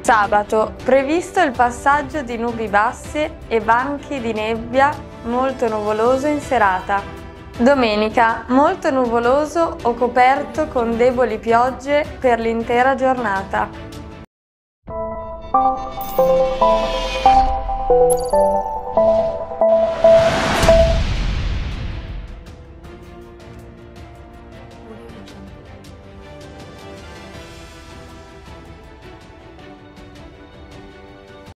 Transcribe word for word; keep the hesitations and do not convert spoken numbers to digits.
Sabato, previsto il passaggio di nubi basse e banchi di nebbia, molto nuvoloso in serata. Domenica, molto nuvoloso o coperto con deboli piogge per l'intera giornata.